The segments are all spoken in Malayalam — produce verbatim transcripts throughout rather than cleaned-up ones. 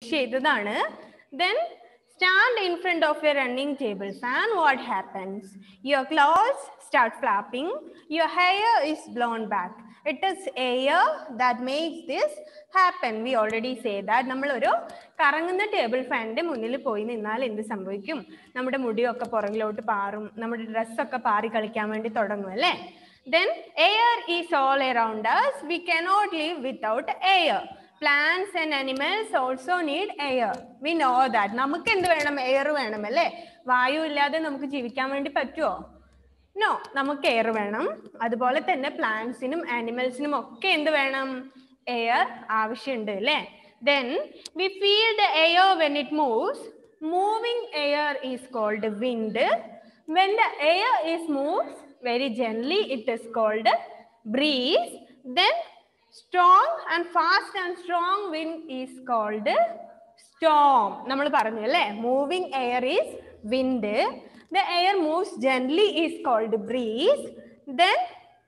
ചെയ്തതാണ്. Then stand in front of a running table fan. What happens? Your clothes start flapping. Your hair is blown back. It is air that makes this happen. We already say that. നമ്മൾ ഒരു കറങ്ങുന്ന ടേബിൾ ഫാനിന്റെ മുന്നിൽ പോയി നിന്നാൽ എന്ത് സംഭവിക്കും? നമ്മുടെ മുടിയൊക്കെ പുറകിലോട്ട് പാറും, നമ്മുടെ ഡ്രസ്സൊക്കെ പാറി കളിക്കാൻ വേണ്ടി തുടങ്ങും അല്ലേ? Then air is all around us. We cannot live without air. Plants and animals also need air. We know that. നമുക്ക് എന്ത് വേണം? എയർ വേണം അല്ലേ? വായു ഇല്ലാതെ നമുക്ക് ജീവിക്കാൻ വേണ്ടി പറ്റുമോ? നോ, നമുക്ക് എയർ വേണം. അതുപോലെ തന്നെ പ്ലാന്റ്സിനും ആനിമൽസിനും ഒക്കെ എന്ത് വേണം? എയർ ആവശ്യമുണ്ട് അല്ലേ? Then we feel the air when it moves. Moving air is called wind. When the air is moves very gently, it is called breeze. Then strong and fast and strong wind is called storm. നമ്മൾ പറഞ്ഞു അല്ലേ? Moving air is wind. The air moves gently is called breeze. Then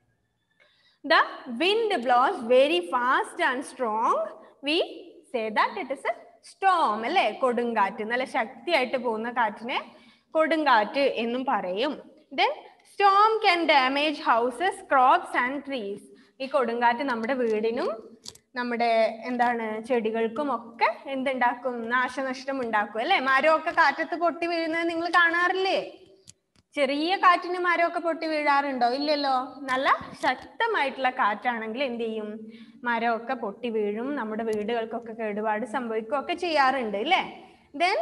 the wind blows very fast and strong. We say that it is a storm. അല്ലേ? കൊടുങ്കാറ്റ്. നല്ല ശക്തിയായിട്ട് പോകുന്ന കാറ്റിനെ കൊടുങ്കാറ്റ് എന്നും പറയും. Then storm can damage houses, crops and trees. ഈ കൊടുങ്കാറ്റ് നമ്മുടെ വീടിനും നമ്മുടെ എന്താണ് ചെടികൾക്കും ഒക്കെ എന്തുണ്ടാക്കും? നാശനഷ്ടം ഉണ്ടാക്കും അല്ലെ? മരമൊക്കെ കാറ്റത്ത് പൊട്ടി വീഴുന്നത് നിങ്ങൾ കാണാറില്ലേ? ചെറിയ കാറ്റിന് മരമൊക്കെ പൊട്ടി വീഴാറുണ്ടോ? ഇല്ലല്ലോ. നല്ല ശക്തമായിട്ടുള്ള കാറ്റാണെങ്കിൽ എന്ത് ചെയ്യും? മരമൊക്കെ പൊട്ടി വീഴും, നമ്മുടെ വീടുകൾക്കൊക്കെ കേടുപാട് സംഭവിക്കുകയൊക്കെ ചെയ്യാറുണ്ട് അല്ലേ? Then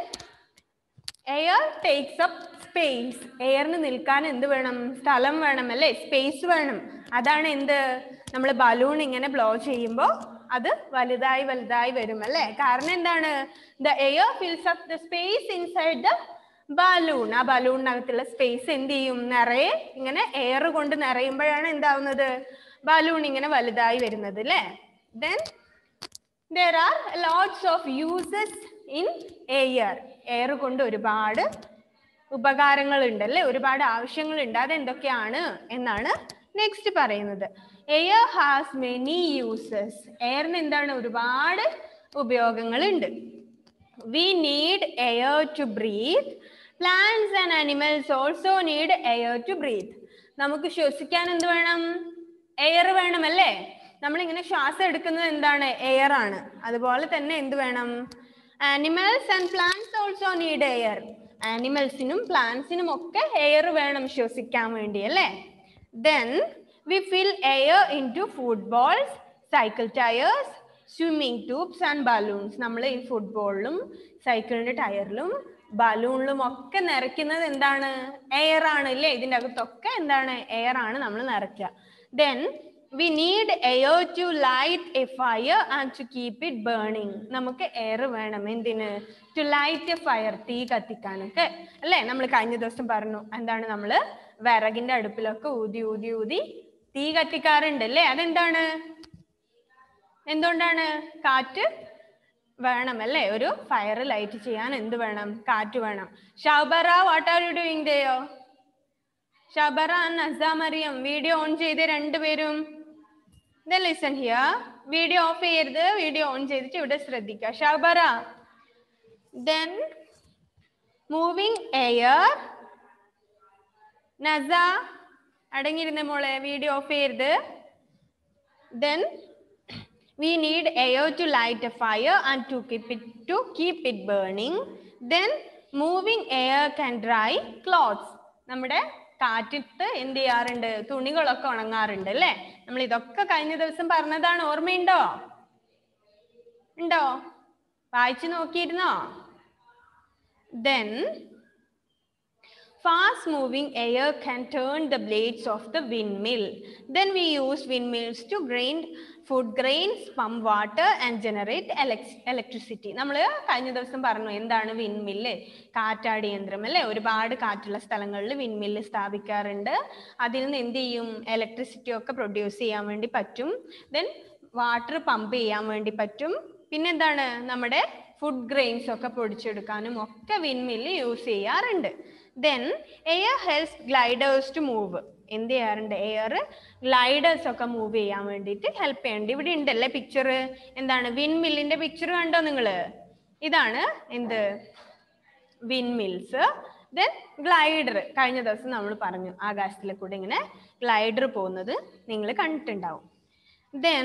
air takes up space. എയറിന് നിൽക്കാൻ എന്ത് വേണം? സ്ഥലം വേണം അല്ലേ? സ്പേസ് വേണം. അതാണ് എന്ത്? നമ്മൾ ബലൂൺ ഇങ്ങനെ ബ്ലോ ചെയ്യുമ്പോൾ അത് വലുതായി വലുതായി വരും അല്ലേ? കാരണം എന്താണ്? The air fills up the space inside the balloon. ആ ബലൂണിനകത്തുള്ള സ്പേസ് എന്ത് ചെയ്യും? നിറയെ ഇങ്ങനെ എയർ കൊണ്ട് നിറയുമ്പോഴാണ് എന്താവുന്നത്? ബലൂൺ ഇങ്ങനെ വലുതായി വരുന്നത് അല്ലേ? Then there are lots of uses in air. Air കൊണ്ട് ഒരുപാട് ഉപകാരങ്ങൾ ഉണ്ട് അല്ലേ? ഒരുപാട് ആവശ്യങ്ങളുണ്ട്. അതെന്തൊക്കെയാണ് എന്നാണ് നെക്സ്റ്റ് പറയുന്നത്. Air has many uses. എയറിന് എന്താണ്? ഒരുപാട് ഉപയോഗങ്ങളുണ്ട്. We need air to breathe. Plants and animals also need air to breathe. നമുക്ക് ശ്വസിക്കാൻ എന്ത് വേണം? എയർ വേണം അല്ലേ? നമ്മളിങ്ങനെ ശ്വാസം എടുക്കുന്നത് എന്താണ്? എയർ ആണ്. അതുപോലെ തന്നെ എന്ത് വേണം? Animals and plants also need air. ആനിമൽസിനും പ്ലാന്റ്സിനും ഒക്കെ എയർ വേണം ശ്വസിക്കാൻ വേണ്ടി അല്ലേ? Then we fill air into footballs, cycle tires, swimming tubes and balloons. നമ്മൾ ഈ ഫുട്ബോളിലും സൈക്കിളിന്റെ ടയറിലും ബലൂണിലും ഒക്കെ നിറയ്ക്കുന്നത് എന്താണ്? എയർ ആണ് അല്ലേ? ഇതിൻ്റെ അകത്തൊക്കെ എന്താണ്? എയർ ആണ് നമ്മൾ നിറയ്ക്കുക. Then we need air to light a fire and to keep it burning. നമുക്ക് എയർ വേണം എന്തിന്? To light a fire. തീ കത്തിക്കാനൊക്കെ അല്ലേ? നമ്മൾ കഴിഞ്ഞ ദിവസം പറഞ്ഞു എന്താണ്? നമ്മൾ വിറകിന്റെ അടുപ്പിലൊക്കെ ഊതി ഊതി ഊതി തീ കത്തിക്കാറുണ്ട് അല്ലേ? അതെന്താണ്? എന്തുകൊണ്ടാണ്? കാറ്റ് വേണം അല്ലേ? ഒരു ഫയർ ലൈറ്റ് ചെയ്യാൻ എന്ത് വേണം? കാറ്റ് വേണം. Shoubara, what are you doing ദേയോ? Shoubara and Nasa Mariyam video on ചെയ്ത് രണ്ടുപേരും. Then listen here. Video off ചെയ്യരുത്. വീഡിയോ ഓൺ ചെയ്തിട്ട് ഇവിടെ ശ്രദ്ധിക്കുക. ഷൗബറ. Then moving air. നസ അടങ്ങിയിരുന്ന മോളെ, വീഡിയോ ഓഫ് ചെയ്യരുത്. Then we need air to light a fire and to keep it to keep it burning. Then moving air can dry clothes. നമ്മുടെ കാറ്റത്ത് എന്ത് ചെയ്യാറുണ്ട്? തുണികളൊക്കെ ഉണങ്ങാറുണ്ട് അല്ലേ? നമ്മൾ ഇതൊക്കെ കഴിഞ്ഞ ദിവസം പറഞ്ഞതാണ്. ഓർമ്മയുണ്ടോ? ഉണ്ടോ? വായിച്ചു നോക്കിയിരുന്നോ? Then fast moving air can turn the blades of the windmill. Then we use windmills to grind food grains, pump water and generate electricity. നമ്മൾ കഴിഞ്ഞ ദിവസം പറഞ്ഞു എന്താണ് വിൻമില്ല്? കാറ്റാടി യന്ത്രം അല്ലേ? ഒരുപാട് കാറ്റുള്ള സ്ഥലങ്ങളിൽ വിൻമില്ല് സ്ഥാപിക്കാറുണ്ട്. അതിൽ നിന്ന് എന്ത് ചെയ്യും? ഇലക്ട്രിസിറ്റി ഒക്കെ പ്രൊഡ്യൂസ് ചെയ്യാൻ വേണ്ടി പറ്റും. ദെൻ വാട്ടർ പമ്പ് ചെയ്യാൻ വേണ്ടി പറ്റും. പിന്നെന്താണ്? നമ്മുടെ ഫുഡ് ഗ്രെയിൻസ് ഒക്കെ പൊടിച്ചെടുക്കാനും ഒക്കെ വിൻമില്ല് യൂസ് ചെയ്യാറുണ്ട്. Then air helps gliders to move. എന്ത് ചെയ്യാറുണ്ട്? എയർ ഗ്ലൈഡേഴ്സ് ഒക്കെ മൂവ് ചെയ്യാൻ വേണ്ടിയിട്ട് ഹെൽപ്പ് ചെയ്യുന്നുണ്ട്. ഇവിടെ ഉണ്ടല്ലേ പിക്ചർ? എന്താണ്? വിൻമില്ലിന്റെ പിക്ചർ കണ്ടോ നിങ്ങള്? ഇതാണ് എന്ത് വിൻമിൽസ്. ദെൻ ഗ്ലൈഡർ, കഴിഞ്ഞ ദിവസം നമ്മൾ പറഞ്ഞു ആകാശത്തിലെ കൂടെ ഇങ്ങനെ ഗ്ലൈഡർ പോകുന്നത് നിങ്ങൾ കണ്ടിട്ടുണ്ടാവും. Then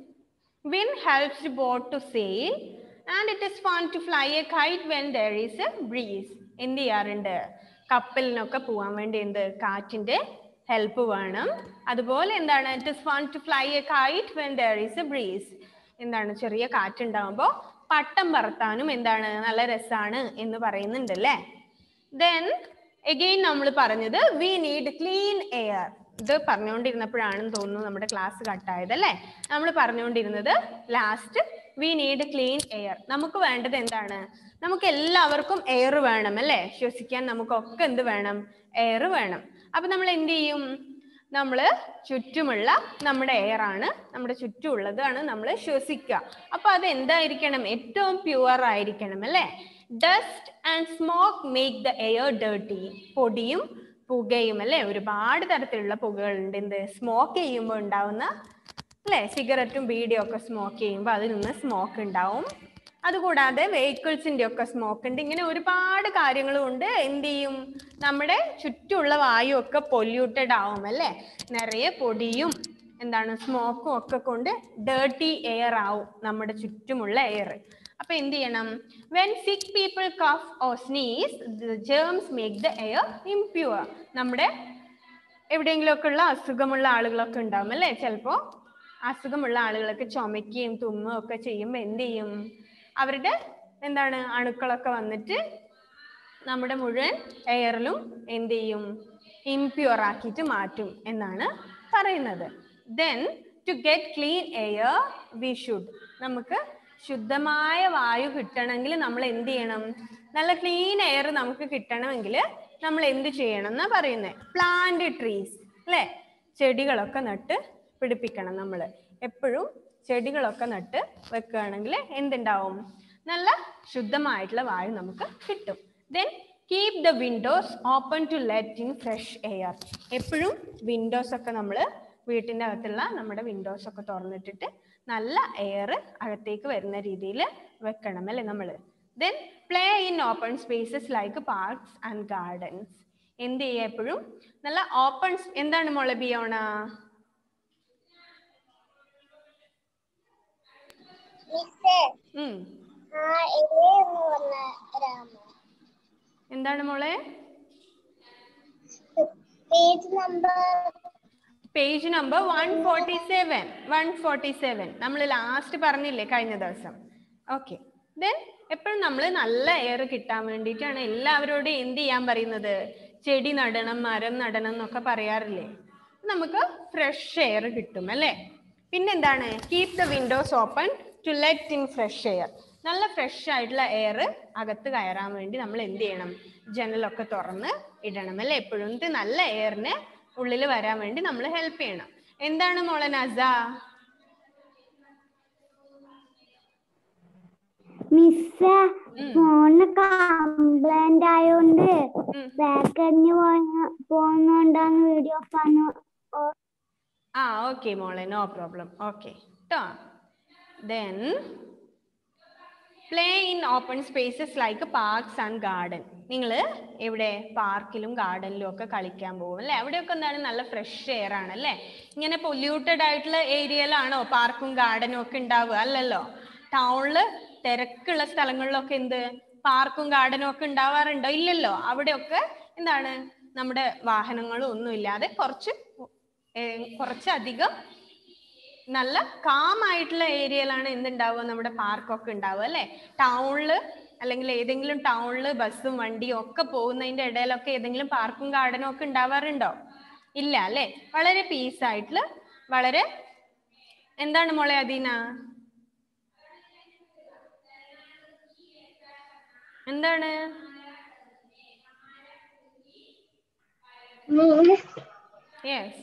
wind helps the boat to sail and it is fun to fly a kite when there is a breeze. എന്ത് ചെയ്യാറുണ്ട്? കപ്പലിനൊക്കെ പോകാൻ വേണ്ടി എന്ത് കാറ്റിന്റെ ഹെൽപ്പ് വേണം. അതുപോലെ എന്താണ് it is fun to fly a kite when there is a breeze. എന്താണ് ചെറിയ കാറ്റുണ്ടാവുമ്പോൾ പട്ടം പറത്താനും എന്താണ് നല്ല രസാണ് എന്ന് പറയുന്നുണ്ടല്ലേ. ദെൻ അഗെയിൻ നമ്മൾ പറഞ്ഞത് വി നീഡ് ക്ലീൻ എയർ. ഇത് പറഞ്ഞുകൊണ്ടിരുന്നപ്പോഴാണെന്ന് തോന്നുന്നു നമ്മുടെ ക്ലാസ് കട്ടായത് അല്ലേ. നമ്മൾ പറഞ്ഞുകൊണ്ടിരുന്നത് last we need clean air. നമുക്ക് വേണ്ടത് എന്താണ്? നമുക്ക് എല്ലാവർക്കും എയർ വേണം അല്ലേ. ശ്വസിക്കാൻ നമുക്കൊക്കെ എന്ത് വേണം? എയർ വേണം. അപ്പൊ നമ്മൾ എന്ത് ചെയ്യും? നമ്മൾ ചുറ്റുമുള്ള നമ്മുടെ എയർ ആണ്, നമ്മുടെ ചുറ്റുമുള്ളതാണ് നമ്മൾ ശ്വസിക്കുക. അപ്പൊ അത് എന്തായിരിക്കണം? ഏറ്റവും പ്യുവർ ആയിരിക്കണം അല്ലേ. Dust and smoke make the air dirty. പൊടിയും പുകയും അല്ലെ, ഒരുപാട് തരത്തിലുള്ള പുകകളുണ്ട്. എന്ത് സ്മോക്ക് ചെയ്യുമ്പോൾ ഉണ്ടാവുന്ന അല്ലെ, സിഗരറ്റും ബീഡിയും ഒക്കെ സ്മോക്ക് ചെയ്യുമ്പോൾ അതിൽ നിന്ന് സ്മോക്ക് ഉണ്ടാവും. അതുകൂടാതെ വെഹിക്കിൾസിന്റെ ഒക്കെ സ്മോക്ക് ഉണ്ട്. ഇങ്ങനെ ഒരുപാട് കാര്യങ്ങളും ഉണ്ട്. എന്ത് ചെയ്യും? നമ്മുടെ ചുറ്റുമുള്ള വായു ഒക്കെ പൊല്യൂട്ടഡ് ആവും അല്ലെ. നിറയെ പൊടിയും എന്താണ് സ്മോക്കും ഒക്കെ കൊണ്ട് ഡേർട്ടി എയർ ആവും നമ്മുടെ ചുറ്റുമുള്ള എയർ. അപ്പൊ എന്ത് ചെയ്യണം? when sick people cough or sneeze, the germs make the air impure. നമ്മുടെ എവിടെയെങ്കിലും ഒക്കെ ഉള്ള അസുഖമുള്ള ആളുകളൊക്കെ ഉണ്ടാവും അല്ലെ. ചിലപ്പോ അസുഖമുള്ള ആളുകളൊക്കെ ചുമക്കുകയും തുമ്മുകയും ഒക്കെ ചെയ്യുമ്പോൾ എന്ത് ചെയ്യും? അവരുടെ എന്താണ് അണുക്കളൊക്കെ വന്നിട്ട് നമ്മുടെ മുഴുവൻ എയറിലും എന്ത് ചെയ്യും? ഇംപ്യൂർ ആക്കിയിട്ട് മാറ്റും എന്നാണ് പറയുന്നത്. Then to get clean air we should, നമുക്ക് ശുദ്ധമായ വായു കിട്ടണമെങ്കിൽ നമ്മൾ എന്ത് ചെയ്യണം? നല്ല ക്ലീൻ എയർ നമുക്ക് കിട്ടണമെങ്കിൽ നമ്മൾ എന്ത് ചെയ്യണം എന്നാ പറയുന്നത്? പ്ലാന്റ് ട്രീസ് അല്ലേ. ചെടികളൊക്കെ നട്ട് പിടിപ്പിക്കണം. നമ്മൾ എപ്പോഴും ചെടികളൊക്കെ നട്ട് വെക്കുകയാണെങ്കിൽ എന്തുണ്ടാവും? നല്ല ശുദ്ധമായിട്ടുള്ള വായു നമുക്ക് കിട്ടും. Then keep the windows open to let in fresh air. എപ്പോഴും വിൻഡോസ് ഒക്കെ നമ്മൾ വീട്ടിൻ്റെ അകത്തുള്ള നമ്മുടെ വിൻഡോസ് ഒക്കെ തുറന്നിട്ടിട്ട് നല്ല എയർ അകത്തേക്ക് വരുന്ന രീതിയിൽ വെക്കണം അല്ലേ നമ്മൾ. Then play in open spaces like parks and gardens. എന്ത് ചെയ്യുക? എപ്പോഴും നല്ല ഓപ്പൺ, എന്താണ് മോളെ ബിയോണ? എന്താണ് മോളെ? Page number one forty seven one forty seven നമ്മൾ ലാസ്റ്റ് പറഞ്ഞില്ലേ കഴിഞ്ഞ ദിവസം. ഓക്കെ. ദെൻ എപ്പോഴും നമ്മൾ നല്ല എയർ കിട്ടാൻ വേണ്ടിയിട്ടാണ് എല്ലാവരോടും എന്ത് ചെയ്യാൻ പറയുന്നത്? ചെടി നടണം, മരം നടണം എന്നൊക്കെ പറയാറില്ലേ. നമുക്ക് ഫ്രഷ് എയർ കിട്ടും അല്ലേ. പിന്നെന്താണ്? Keep the windows open to let in fresh air. നല്ല ഫ്രഷ് ആയിട്ടുള്ള എയർ അകത്ത് കയറാൻ വേണ്ടി നമ്മൾ എന്ത് ചെയ്യണം? ജനലൊക്കെ തുറന്ന് ഇടണം അല്ലേ. എപ്പോഴും നല്ല എയറിന് ഉള്ളിൽ വരാൻ വേണ്ടി നമ്മൾ ഹെൽപ്പ് ചെയ്യണം. എന്താണ് മോളെ നസ? മിസ്സേ, ഫോണ് കംപ്ലൈന്റ് ആയോണ്ട് ബാക്കറിഞ്ഞു പോകുന്നുണ്ടാന്ന് വീഡിയോ കാണു. ആ ഓക്കെ മോളെ, നോ പ്രോബ്ലം. ഓക്കെ ട്ടോ. Then play in open spaces like parks and garden. നിങ്ങൾ എവിടെ? പാർക്കിലും ഗാർഡനിലും ഒക്കെ കളിക്കാൻ പോകും അല്ലേ. അവിടെയൊക്കെ എന്താണ്? നല്ല ഫ്രഷ് എയർ ആണ് അല്ലേ. ഇങ്ങനെ പൊല്യൂട്ടഡ് ആയിട്ടുള്ള ഏരിയയിലാണോ പാർക്കും ഗാർഡനും ഒക്കെ ഉണ്ടാവുക? അല്ലല്ലോ. ടൗണില് തിരക്കുള്ള സ്ഥലങ്ങളിലൊക്കെ എന്ത് പാർക്കും ഗാർഡനും ഒക്കെ ഉണ്ടാവാറുണ്ടോ? ഇല്ലല്ലോ. അവിടെയൊക്കെ എന്താണ്? നമ്മുടെ വാഹനങ്ങളും ഒന്നും ഇല്ലാതെ കുറച്ച് കുറച്ചധികം നല്ല കാം ആയിട്ടുള്ള ഏരിയയിലാണ് എന്തുണ്ടാവുക? നമ്മുടെ പാർക്കൊക്കെ ഉണ്ടാവുക അല്ലേ. ടൗണില് അല്ലെങ്കിൽ ഏതെങ്കിലും ടൗണില് ബസ്സും വണ്ടിയും ഒക്കെ പോകുന്നതിന്റെ ഇടയിലൊക്കെ ഏതെങ്കിലും പാർക്കും ഗാർഡനും ഒക്കെ ഉണ്ടാവാറുണ്ടോ? ഇല്ല അല്ലേ. വളരെ പീസ് ആയിട്ടുള്ള, വളരെ എന്താണ് മോളെ അദീന? എന്താണ്? യെസ്.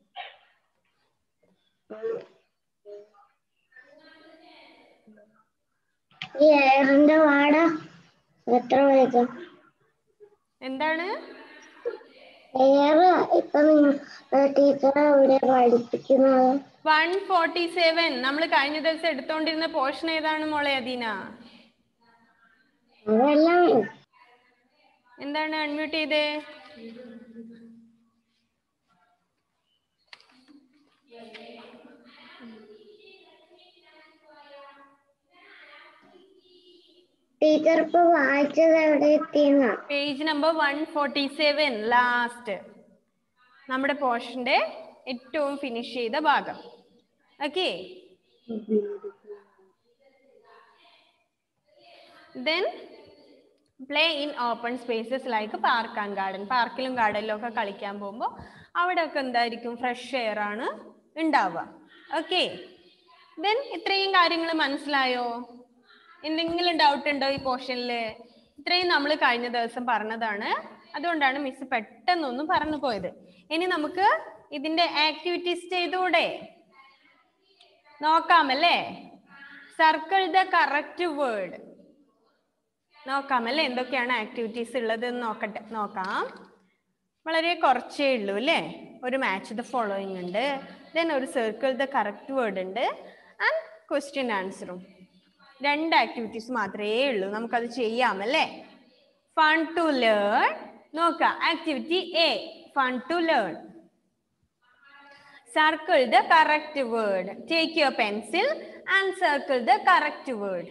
ഈ എയറിന്റെ വാട എത്ര വേഗം? എന്താണ്? എയർ ഇപ്പൊ ടീച്ചർ ഇവിടെ പഠിപ്പിക്കുന്നത് വൺ ഫോർട്ടി സെവൻ നമ്മൾ കഴിഞ്ഞ ദിവസം എടുത്തോണ്ടിരുന്ന പോർഷൻ ഏതാണ് മോളെ അദീന? അതെല്ലാം എന്താണ് അൺമ്യൂട്ട് ചെയ്തേ? ടീച്ചർ ഇപ്പൊ വായിച്ചത് എവിടെ എത്തിയെന്ന? Page number one forty seven, last നമ്മുടെ പോർഷന്റെ ഏറ്റവും ഫിനിഷ് ചെയ്ത ഭാഗം. Okay, then play in open spaces like park and garden. പാർക്കിലും ഗാർഡനിലും ഒക്കെ കളിക്കാൻ പോകുമ്പോൾ അവിടെ ഒക്കെ എന്തായിരിക്കും? ഫ്രഷ് എയർ ആണ് ഉണ്ടാവുക. ഓക്കെ, then ഇത്രയും കാര്യങ്ങൾ മനസ്സിലായോ? എന്തെങ്കിലും ഡൗട്ട് ഉണ്ടോ ഈ പോർഷനിൽ? ഇത്രയും നമ്മൾ കഴിഞ്ഞ ദിവസം പറഞ്ഞതാണ്, അതുകൊണ്ടാണ് മിസ് പെട്ടെന്നൊന്നും പറഞ്ഞു പോയത്. ഇനി നമുക്ക് ഇതിന്റെ ആക്ടിവിറ്റീസ് ചെയ്തൂടെ? നോക്കാമല്ലേ? Circle the correct word. നോക്കാമല്ലേ എന്തൊക്കെയാണ് ആക്ടിവിറ്റീസ് ഉള്ളത് എന്ന് നോക്കട്ടെ. നോക്കാം. വളരെ കുറച്ചേ ഉള്ളൂ അല്ലേ? ഒരു മാച്ച് ദ ഫോളോയിങ് ഉണ്ട്, ദെൻ ഒരു സർക്കിൾ ദ കറക്റ്റ് വേർഡ് ഉണ്ട്, ആൻഡ് ക്വസ്റ്റ്യൻ ആൻസറും. രണ്ട് ആക്ടിവിറ്റീസ് മാത്രമേ ഉള്ളൂ, നമുക്കത് ചെയ്യാം അല്ലേ? Fun to learn. നോക്കാം, activity A, fun to learn. Circle the correct word. Take your pencil and circle the correct word.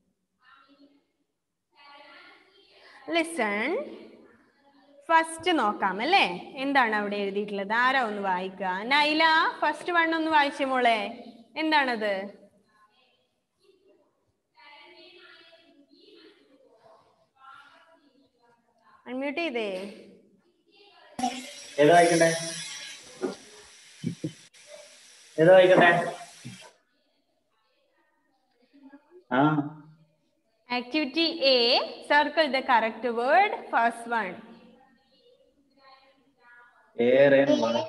Listen. First നോക്കാം അല്ലേ? എന്താണ് അവിടെ എഴുതിയിട്ടുള്ളത്? ആരാ ഒന്ന് വായിക്കുക? നൈല, ഫസ്റ്റ് വൺ ഒന്ന് വായിച്ചേ മോളെ. എന്താണത്? അൺമ്യൂട്ട് ചെയ്തേ. ഏതാ വായിക്കണ്ടേ? ഏതാ വായിക്കണ്ടേ? ആ, activity A, circle the correct word. First one. air and water.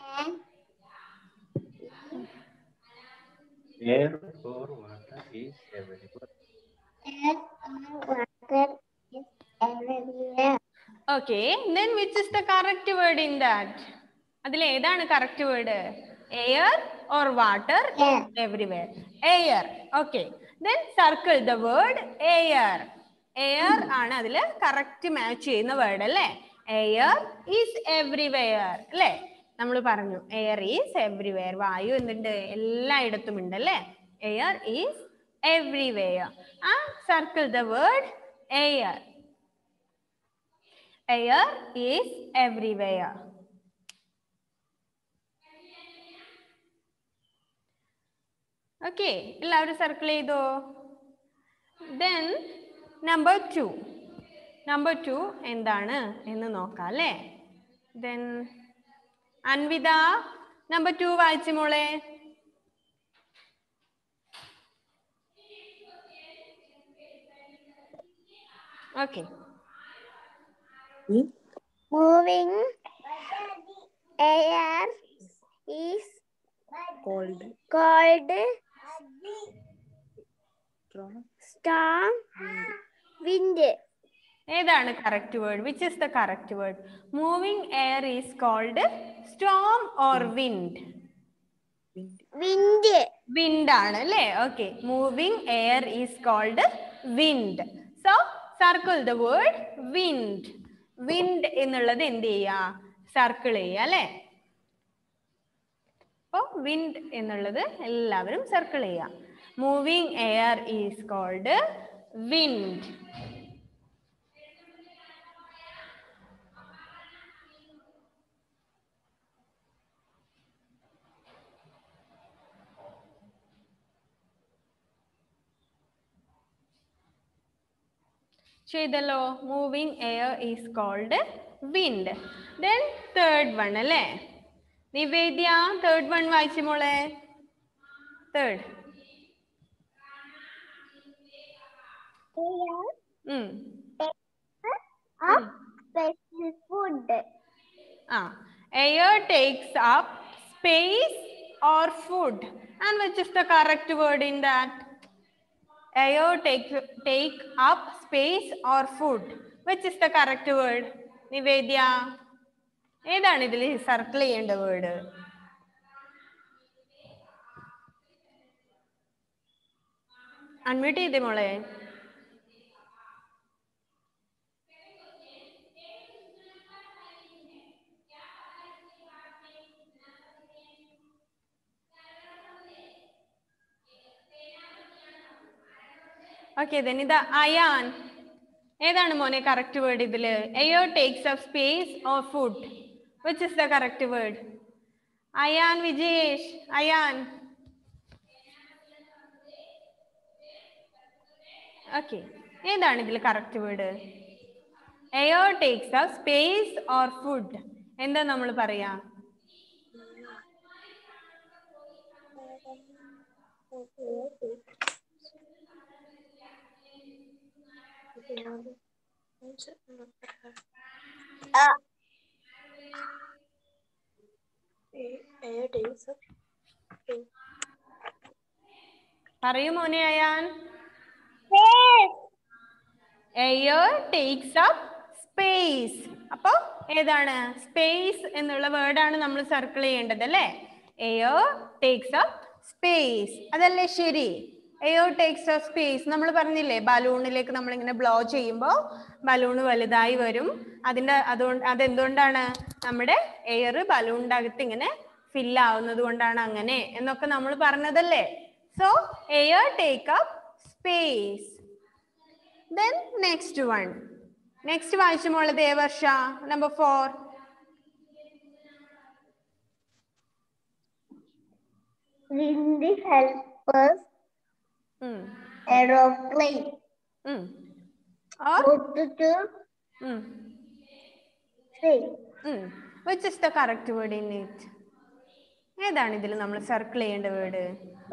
Air or water is available. Air or water is everywhere. Okay, then which is the correct word in that? അതിൽ ഏതാണ് correct word? Air or water? Air. Everywhere. Air. Okay, then circle the word air. Air ആണ് അതിൽ കറക്റ്റ് മാച്ച് ചെയ്യുന്ന വേർഡ് അല്ലേ? എയർ ഈസ് എവരിവെയർ അല്ലേ? നമ്മൾ പറഞ്ഞു എയർ ഈസ് എവരിവെയർ. വായു എന്തുണ്ട്? എല്ലായിടത്തും ഉണ്ട് അല്ലേ? Air is everywhere. ആ circle the word air. Air is everywhere. Okay, എല്ലാവരും സർക്കിൾ ചെയ്തോ? Then number two. Number two എന്താണ് എന്ന് നോക്കാം അല്ലേ? Then അൻവിത, number two വായിച്ചു മോളെ. Okay. Moving air is cold called storm storm wind. ഏതാണ് correct word? Which is the correct word? Moving air is called storm or wind? wind Wind. Wind ആണ് അല്ലേ? Okay, moving air is called wind. So circle the word wind. Wind എന്നുള്ളത് എന്ത് ചെയ്യാ? സർക്കിൾ ചെയ്യുക അല്ലേ? അപ്പൊ വിൻഡ് എന്നുള്ളത് എല്ലാവരും സർക്കിൾ ചെയ്യുക. Moving air is called wind. ചെയ്തല്ലോ. Moving air is called wind. Then third one അല്ലേ? നിവേദ്യ, തേർഡ് വൺ വായിച്ചു മോളെ. തേർഡ്. ഉം Up special food. ആ, air takes up space or food. And which is the correct word in that? Air take, take up space or food. Which is the correct word? Nivedya. ഏതാണ് ഇതിൽ സർക്കിൾ ചെയ്യേണ്ട വേർഡ്? അൺമ്യൂട്ട് ചെയ്തേ മോളെ. Okay, then ഇത് അയാൻ. ഏതാണ് മോനെ കറക്റ്റ് വേർഡ് ഇതില്? Air takes up space or food? Which is the correct word? Ayaan Vijesh, Ayaan. Okay, ഏതാണ് ഇതിൽ correct word? Air takes up space or food? എന്താ നമ്മൾ പറയാ? പറയൂ മോനെ Ayaan. Air takes up space. അപ്പൊ ഏതാണ്? സ്പേസ് എന്നുള്ള വേർഡാണ് നമ്മൾ സർക്കിൾ ചെയ്യേണ്ടത് അല്ലേ? എയർ ടേക്സ് അപ്പ് സ്പേസ്, അതല്ലേ ശരി? എയർ ടേക്സ് അപ്പ് സ്പേസ് നമ്മൾ പറഞ്ഞില്ലേ, ബലൂണിലേക്ക് നമ്മൾ ഇങ്ങനെ ബ്ലോ ചെയ്യുമ്പോൾ ബലൂൺ വലുതായി വരും. അതിന്റെ അതുകൊണ്ട് അതെന്തുകൊണ്ടാണ്? നമ്മുടെ എയർ ബലൂണിന്റെ അകത്ത് ഇങ്ങനെ ഫിൽ ആവുന്നത് കൊണ്ടാണ് അങ്ങനെ എന്നൊക്കെ നമ്മൾ പറഞ്ഞതല്ലേ? So air take up space. Then next one. Next വായിച്ചു മോളെ ദേവർഷ. Number four. Wind helps Hmm. aeroplane. Hmm. Or? Go to Hmm. say. Hmm. Which is the correct word in it? ഏതാണ് ഇതിൽ നമ്മൾ സർക്കിൾ ചെയ്യേണ്ട word?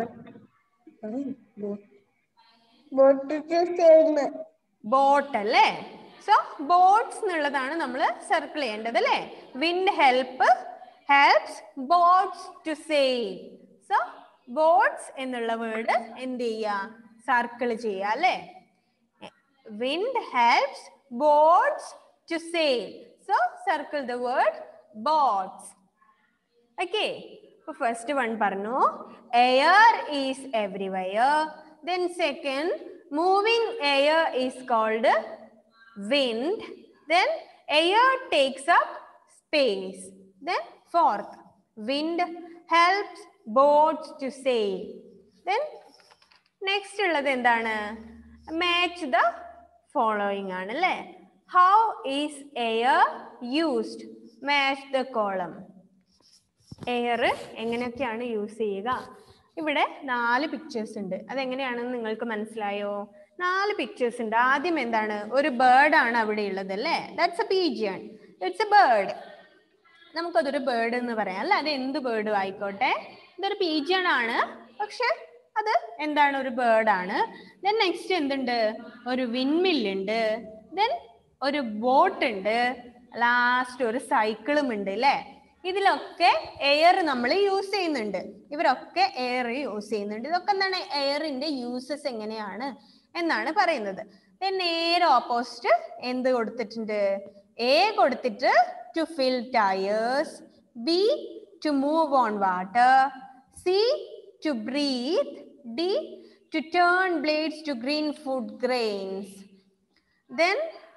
Boat to sail. Boat അല്ലേ? സോ ബോട്ട്സ് എന്നുള്ളതാണ് നമ്മൾ സർക്കിൾ ചെയ്യേണ്ടത് അല്ലേ? Wind help helps boats to sail. So boats എന്നുള്ള വേർഡ് എന്ത് ചെയ്യുക? സർക്കിൾ ചെയ്യുക അല്ലേ? Wind helps boats to sail. So circle the word boats. Okay, അപ്പൊ ഫസ്റ്റ് വൺ പറഞ്ഞു air is everywhere. Then second, moving air is called wind. Then air takes up space. Then fourth, wind helps boats to sail. Then next ഉള്ളത് എന്താണ്? Match the following ആണ് അല്ലേ? How is air used? Match the column. Air എങ്ങനെയൊക്കെയാണ് യൂസ് ചെയ്യുക? ഇവിടെ നാല് പിക്ചേഴ്സ് ഉണ്ട്. അതെങ്ങനെയാണെന്ന് നിങ്ങൾക്ക് മനസ്സിലായോ? നാല് പിക്ചേഴ്സ് ഉണ്ട്. ആദ്യം എന്താണ്? ഒരു ബേർഡ് ആണ് അവിടെ ഉള്ളത് അല്ലേ? That's a pigeon. It's a bird. നമുക്കതൊരു ബേർഡ് എന്ന് പറയാം അല്ലെ? അത് എന്ത് ബേർഡും ആയിക്കോട്ടെ, ഇതൊരു പീജിയൻ ആണ്, പക്ഷെ അത് എന്താണ്? ഒരു ബേർഡ് ആണ്. ദെൻ നെക്സ്റ്റ് എന്തുണ്ട്? ഒരു വിൻമില്ലുണ്ട്. ദെൻ ഒരു ബോട്ട് ഉണ്ട്. ലാസ്റ്റ് ഒരു സൈക്കിളും ഉണ്ട് അല്ലേ? ഇതിലൊക്കെ എയർ നമ്മൾ യൂസ് ചെയ്യുന്നുണ്ട്. ഇവരൊക്കെ എയർ യൂസ് ചെയ്യുന്നുണ്ട്. ഇതൊക്കെ എന്താണ്? എയറിന്റെ യൂസസ് എങ്ങനെയാണ് എന്നാണ് പറയുന്നത്. നേരെ ഓപ്പോസിറ്റ് എന്ത് കൊടുത്തിട്ടുണ്ട്? എ കൊടുത്തിട്ട് to fill tyres, B to move on water, C to breathe, D to turn blades to grind food grains. Then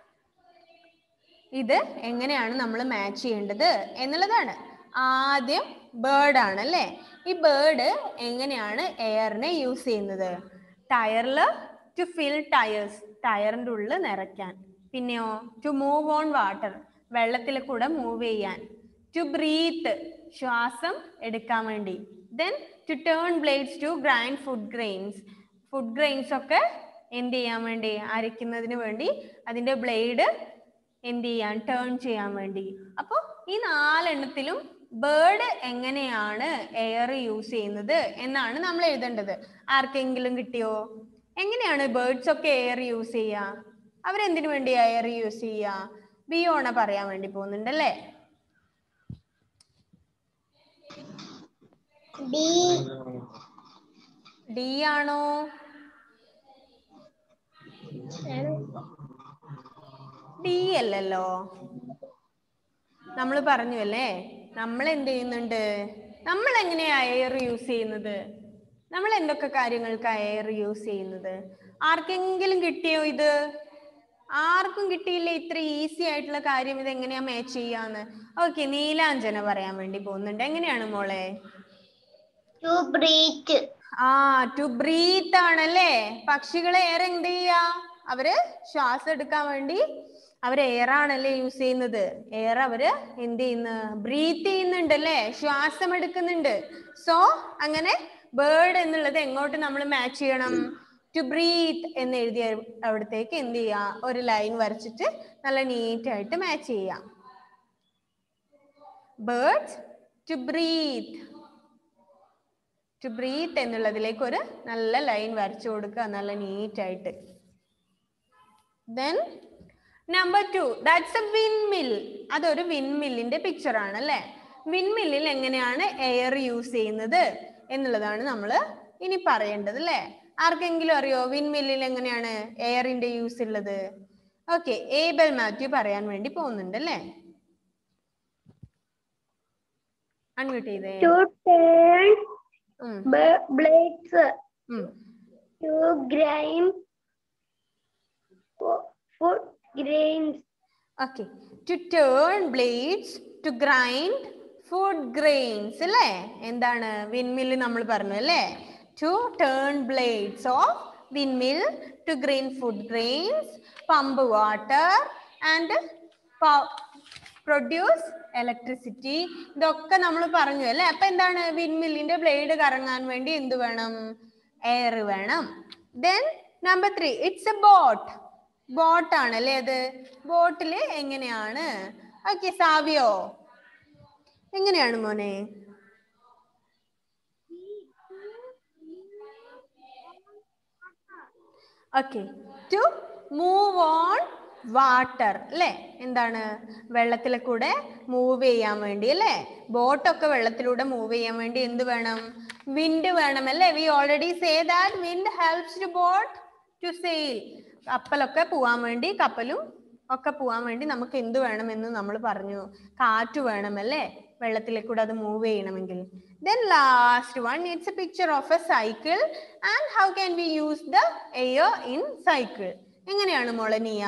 ഇത് എങ്ങനെയാണ് നമ്മൾ മാച്ച് ചെയ്യേണ്ടത് എന്നുള്ളതാണ്. ആദ്യം ബേർഡ് ആണ് അല്ലേ? ഈ ബേർഡ് എങ്ങനെയാണ് എയറിനെ യൂസ് ചെയ്യുന്നത്? ടയറിൽ ടു ഫിൽ ടയേഴ്സ്, ടയറിൻ്റെ ഉള്ളിൽ നിറയ്ക്കാൻ. പിന്നെയോ ടു മൂവ് ഓൺ വാട്ടർ, വെള്ളത്തിൽ കൂടെ മൂവ് ചെയ്യാൻ. ടു ബ്രീത്ത്, ശ്വാസം എടുക്കാൻ വേണ്ടി. Then to turn blades to grind food grains, food grains ഒക്കെ എന്ത് ചെയ്യാൻ വേണ്ടി? അരയ്ക്കുന്നതിന് വേണ്ടി അതിൻ്റെ ബ്ലേഡ് എന്ത് ചെയ്യാൻ? ടേൺ ചെയ്യാൻ വേണ്ടി. അപ്പോൾ ഈ നാലെണ്ണത്തിലും ബേർഡ് എങ്ങനെയാണ് എയർ യൂസ് ചെയ്യുന്നത് എന്നാണ് നമ്മൾ എഴുതേണ്ടത്. ആർക്കെങ്കിലും കിട്ടിയോ? എങ്ങനെയാണ് ബേർഡ്സ് ഒക്കെ എയർ യൂസ് ചെയ്യുക? അവരെന്തിനു വേണ്ടി എയർ യൂസ് ചെയ്യുക? ബിയോണ പറയാൻ വേണ്ടി പോകുന്നുണ്ടല്ലേ? ഡി ആണോ? ഡി അല്ലല്ലോ. നമ്മൾ പറഞ്ഞു അല്ലേ, നമ്മൾ എന്ത് ചെയ്യുന്നുണ്ട്? നമ്മൾ എങ്ങനെയാ എയർ യൂസ് ചെയ്യുന്നത്? നമ്മൾ എന്തൊക്കെ കാര്യങ്ങൾക്കാ എയർ യൂസ് ചെയ്യുന്നത്? ആർക്കെങ്കിലും കിട്ടിയോ ഇത്? ആർക്കും കിട്ടിയില്ല ഇത്ര ഈസി ആയിട്ടുള്ള കാര്യം. ഇത് എങ്ങനെയാ മാച്ച് ചെയ്യാന്ന്? ഓക്കെ, നീലാഞ്ജന പറയാൻ വേണ്ടി പോകുന്നുണ്ട്. എങ്ങനെയാണ് മോളെ? To breathe. ആ ടു ബ്രീത്ത് ആണല്ലേ. പക്ഷികൾ എയർ എന്ത് ചെയ്യാ? അവര് ശ്വാസം എടുക്കാൻ വേണ്ടി അവര് എയർ ആണല്ലേ യൂസ് ചെയ്യുന്നത്. എയർ അവര് എന്ത് ചെയ്യുന്നു? ബ്രീത്ത് ചെയ്യുന്നുണ്ട് അല്ലേ, ശ്വാസം എടുക്കുന്നുണ്ട്. സോ അങ്ങനെ ബേർഡ് എന്നുള്ളത് എങ്ങോട്ട് നമ്മൾ മാച്ച് ചെയ്യണം? ടു ബ്രീത്ത് എന്ന് എഴുതിയ അവിടത്തേക്ക് എന്ത് ചെയ്യാ? ഒരു ലൈൻ വരച്ചിട്ട് നല്ല നീറ്റ് ആയിട്ട് മാച്ച് ചെയ്യാം. Birds to breathe. To breathe എന്നുള്ളതിലേക്ക് ഒരു നല്ല ലൈൻ വരച്ചു കൊടുക്കുക, നല്ല നീറ്റ് ആയിട്ട്. Then number two, that's a windmill. അതൊരു വിൻമില്ലിന്റെ പിക്ചർ ആണ് അല്ലേ. വിൻമില്ലിൽ എങ്ങനെയാണ് എയർ യൂസ് ചെയ്യുന്നത് എന്നുള്ളതാണ് നമ്മൾ ഇനി പറയേണ്ടത് അല്ലേ. ആർക്കെങ്കിലും അറിയോ വിൻമില്ലിൽ എങ്ങനെയാണ് എയറിന്റെ യൂസ് ഉള്ളത്? ഓക്കെ, ഏബൽ മാത്യു പറയാൻ വേണ്ടി പോകുന്നുണ്ട് അല്ലേ. അൺമ്യൂട്ട് ചെയ്തേ. To turn ഉം. b- blades ഉം. to grind fo- food grains. Okay, to turn blades to grind food grains അല്ലേ. എന്താണ് വിൻമില്ല് നമ്മൾ പറഞ്ഞു അല്ലേ. To turn blades of windmill to grind food grains, pump water and pow- produce electricity. ഇതൊക്കെ നമ്മൾ പറഞ്ഞു അല്ലേ. അപ്പൊ എന്താണ് വിൻമില്ലിന്റെ ബ്ലേഡ് കറങ്ങാൻ വേണ്ടി എന്ത് വേണം? എയർ വേണം. Then number three, it's a boat. Boat ആണല്ലേ അത്. ബോട്ടില് എങ്ങനെയാണ്? ഓക്കെ സാവിയോ, എങ്ങനെയാണ് മോനെ? Okay, to move on water അല്ലേ. എന്താണ് വെള്ളത്തിലെ കൂടെ മൂവ് ചെയ്യാൻ വേണ്ടി അല്ലേ. ബോട്ടൊക്കെ വെള്ളത്തിലൂടെ മൂവ് ചെയ്യാൻ വേണ്ടി എന്ത് വേണം? വിൻഡ് വേണം അല്ലേ. We already say that wind helps to boat to sail. കപ്പലൊക്കെ പോവാൻ വേണ്ടി, കപ്പലും ഒക്കെ പോവാൻ വേണ്ടി നമുക്ക് എന്ത് വേണമെന്ന് നമ്മൾ പറഞ്ഞു? കാറ്റ് വേണമല്ലേ വെള്ളത്തിലേക്കൂടെ അത് മൂവ് ചെയ്യണമെങ്കിൽ. Then last one, it's a picture of a cycle and how can we use the air in cycle? എങ്ങനെയാണ് മോളെ നിയ?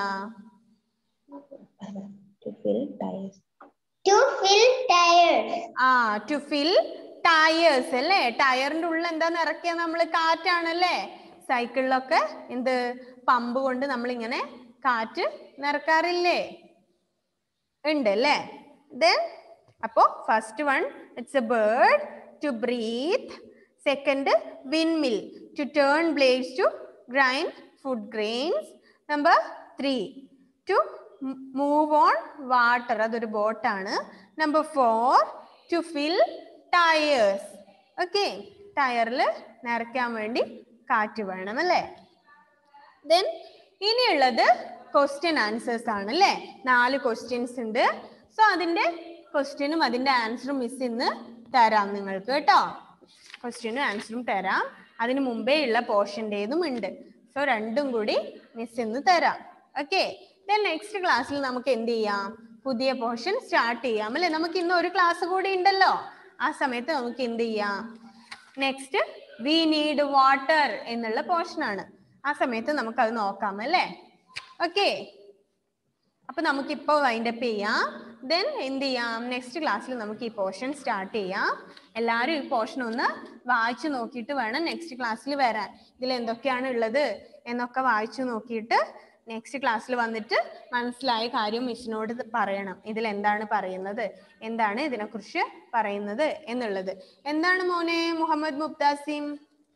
To fill tires. To fill tires. ആ ടു ഫിൽ ടയേഴ്സ് അല്ലേ. ടയറിന്റെ ഉള്ളിൽ എന്താ നിറയ്ക്കുക നമ്മൾ? കാറ്റാണല്ലേ. സൈക്കിളിലൊക്കെ എന്ത് പമ്പ് കൊണ്ട് നമ്മൾ ഇങ്ങനെ കാറ്റ് നിറക്കാറില്ലേ? ഉണ്ട് അല്ലേ. Then അപ്പോ first one it's a bird to breathe. Second windmill to turn blades to grind food grains. Number three to move on water, അതൊരു ബോട്ടാണ്. Number four to fill tyres. Okay, ടയറിൽ നിറയ്ക്കാൻ വേണ്ടി കാറ്റ് വേണം അല്ലേ. ദെൻ ഇനിയുള്ളത് ക്വസ്റ്റ്യൻ ആൻസേഴ്സ് ആണ് അല്ലേ. നാല് ക്വസ്റ്റ്യൻസ് ഉണ്ട്. സോ അതിന്റെ ക്വസ്റ്റ്യനും അതിന്റെ ആൻസറും മിസ് ഇന്ന് തരാം നിങ്ങൾക്ക് കേട്ടോ. ക്വസ്റ്റ്യനും ആൻസറും തരാം. അതിന് മുമ്പേ ഉള്ള പോർഷൻ്റെതും ഉണ്ട്. സോ രണ്ടും കൂടി മിസ് ഇന്ന് തരാം. ഓക്കെ, ദെൻ നെക്സ്റ്റ് ക്ലാസ്സിൽ നമുക്ക് എന്ത് ചെയ്യാം? പുതിയ പോർഷൻ സ്റ്റാർട്ട് ചെയ്യാം അല്ലേ. നമുക്ക് ഇന്ന് ഒരു ക്ലാസ് കൂടി ഉണ്ടല്ലോ. ആ സമയത്ത് നമുക്ക് എന്ത് ചെയ്യാം? നെക്സ്റ്റ് വി നീഡ് വാട്ടർ എന്നുള്ള പോർഷൻ ആണ്. ആ സമയത്ത് നമുക്ക് അത് നോക്കാം അല്ലേ. ഓക്കെ, അപ്പൊ നമുക്കിപ്പോ വൈൻഡ് അപ്പ് ചെയ്യാം. ദെൻ എന്ത് ചെയ്യാം? നെക്സ്റ്റ് ക്ലാസ്സിൽ നമുക്ക് ഈ പോർഷൻ സ്റ്റാർട്ട് ചെയ്യാം. എല്ലാവരും ഈ പോർഷൻ ഒന്ന് വായിച്ചു നോക്കിയിട്ട് വേണം നെക്സ്റ്റ് ക്ലാസ്സിൽ വരാൻ. ഇതിൽ എന്തൊക്കെയാണ് ഉള്ളത് എന്നൊക്കെ വായിച്ചു നോക്കിയിട്ട് നെക്സ്റ്റ് ക്ലാസ്സിൽ വന്നിട്ട് മനസ്സിലായ കാര്യം മിസ്സിനോട് പറയണം. ഇതിൽ എന്താണ് പറയുന്നത്, എന്താണ് ഇതിനെക്കുറിച്ച് പറയുന്നത് എന്നുള്ളത്. എന്താണ് മോനെ മുഹമ്മദ് മുബ്താസിം?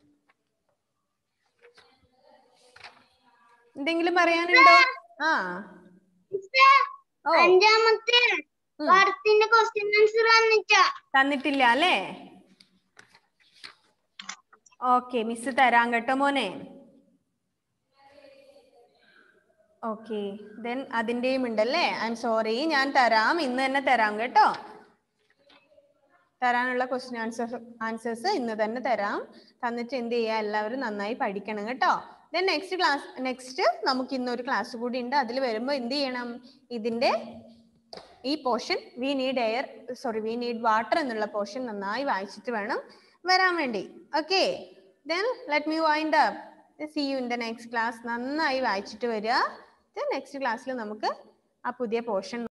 എന്തെങ്കിലും പറയാനുണ്ടോ? ആ ഓ അഞ്ചാമത്തെ പാഠത്തിന്റെ ക്വസ്റ്റ്യൻ ആൻസർ വന്നിട്ടാ തന്നിട്ടില്ല അല്ലേ. ഓക്കെ, മിസ് തരാം കേട്ടോ മോനെ. ഓക്കെ, ദെൻ അതിൻ്റെയും ഉണ്ടല്ലേ. ഐ എം സോറി, ഞാൻ തരാം, ഇന്ന് തന്നെ തരാം കേട്ടോ. തരാനുള്ള ക്വസ്റ്റ്യൻ ആൻസേഴ്സ് ആൻസേഴ്സ് ഇന്ന് തന്നെ തരാം. തന്നിട്ട് എന്ത് ചെയ്യുക? എല്ലാവരും നന്നായി പഠിക്കണം കേട്ടോ. ദെൻ നെക്സ്റ്റ് ക്ലാസ് നെക്സ്റ്റ് നമുക്ക് ഇന്നൊരു ക്ലാസ് കൂടി ഉണ്ട്. അതിൽ വരുമ്പോൾ എന്ത് ചെയ്യണം? ഇതിൻ്റെ ഈ portion we need air sorry we need water എന്നുള്ള പോർഷൻ നന്നായി വായിച്ചിട്ട് വേണം വരാൻ വേണ്ടി. Okay, then let me wind up. See you in the next class. നന്നായി വായിച്ചിട്ട് വരിക. നെക്സ്റ്റ് ക്ലാസ്സിൽ നമുക്ക് ആ പുതിയ പോർഷൻ